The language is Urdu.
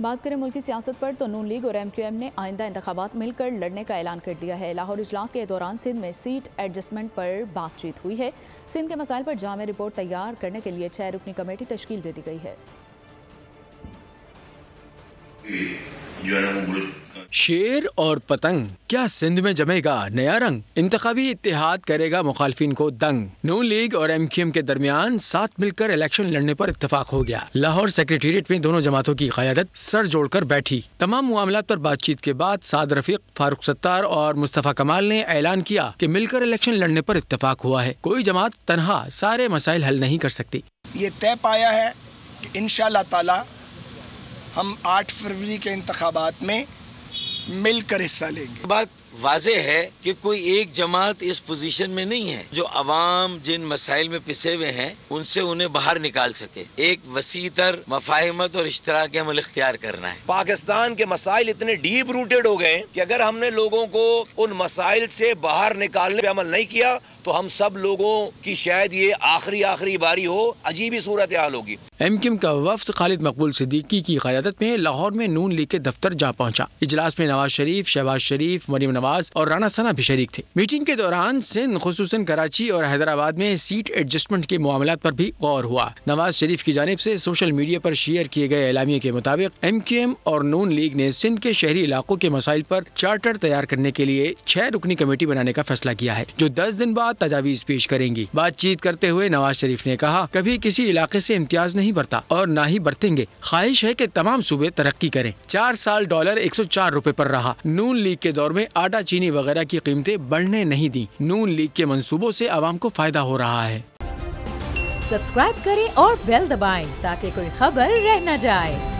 بات کریں ملکی سیاست پر تو نون لیگ اور MQM نے آئندہ انتخابات مل کر لڑنے کا اعلان کر دیا ہے۔ لاہور اجلاس کے دوران سندھ میں سیٹ ایڈجسٹمنٹ پر بات چیت ہوئی ہے۔ سندھ کے مسائل پر جامع رپورٹ تیار کرنے کے لیے 6 رکنی کمیٹی تشکیل دے دی گئی ہے۔ شیر اور پتنگ، کیا سندھ میں جمے گا نیا رنگ؟ انتخابی اتحاد کرے گا مخالفین کو دنگ۔ نون لیگ اور MQM کے درمیان ساتھ مل کر الیکشن لڑنے پر اتفاق ہو گیا۔ لاہور سیکریٹریٹ میں دونوں جماعتوں کی قیادت سر جوڑ کر بیٹھی۔ تمام معاملات پر بات چیت کے بعد سعد رفیق، فاروق ستار اور مصطفیٰ کمال نے اعلان کیا کہ مل کر الیکشن لڑنے پر اتفاق ہوا ہے۔ کوئی جماعت تنہا سارے مسائل حل نہیں کر سکتی۔ یہ طے پایا ہے کہ انشاءاللہ تعالی ہم 8 فروری کے انتخابات میں مل کر حصہ لیں گے۔ بات واضح ہے کہ کوئی ایک جماعت اس پوزیشن میں نہیں ہے جو عوام جن مسائل میں پسے ہوئے ہیں ان سے انہیں باہر نکال سکے۔ ایک وسیع تر مفاہمت اور اشتراک عمل اختیار کرنا ہے۔ پاکستان کے مسائل اتنے ڈیپ روٹیڈ ہو گئے کہ اگر ہم نے لوگوں کو ان مسائل سے باہر نکالنے پہ عمل نہیں کیا تو ہم سب لوگوں کی شاید یہ آخری باری ہو، عجیب ہی صورتحال ہوگی۔ MQM کا وفد خالد مقبول صدیقی کی قیادت میں لاہور میں نون لیگ کے دفتر جا پہنچا۔ اجلاس میں نواز شریف، شہباز شریف، مریم نواز اور رانا ثنا بھی شریک تھے۔ میٹنگ کے دوران سندھ خصوصاً کراچی اور حیدرآباد میں سیٹ ایڈجسٹمنٹ کے معاملات پر بھی غور ہوا۔ نواز شریف کی جانب سے سوشل میڈیا پر شیئر کیے گئے اعلامیے کے مطابق MQM اور نون لیگ نے سندھ کے شہری علاقوں کے مسائل پر چارٹر تیار کرنے کے لیے 6 رکنی کمیٹی بنانے کا فیصلہ کیا ہے جو 10 دن بعد تجاویز پیش کریں گی۔ بات چیت کرتے ہوئے نواز شریف نے کہا، کبھی کسی علاقے سے امتیاز نہیں برتا اور نہ ہی برتیں گے۔ خواہش ہے کہ تمام صوبے ترقی کریں۔ 4 سال ڈالر 104 روپے پر رہا۔ نون لیگ کے دور میں آٹا، چینی وغیرہ کی قیمتیں بڑھنے نہیں دیں۔ نون لیگ کے منصوبوں سے عوام کو فائدہ ہو رہا ہے۔ سبسکرائب کریں اور بیل دبائیں تاکہ کوئی خبر رہ نہ جائے۔